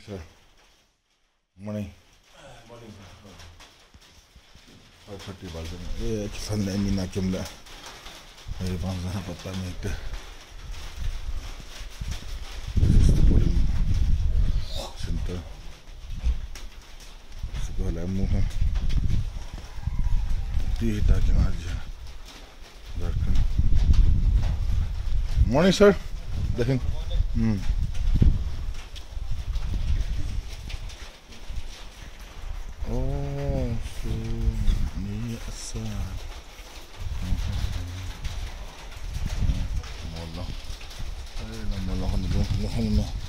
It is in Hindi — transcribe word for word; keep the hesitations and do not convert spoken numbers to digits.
Sir, morning. Morning. five thirty बाजू में ये किसान ने मीना किमला मेरे पास जहाँ पता नहीं था center sekolah muha di takin aja darkan morning sir dekin hmm oh so ni asa والله اي لما الله نحن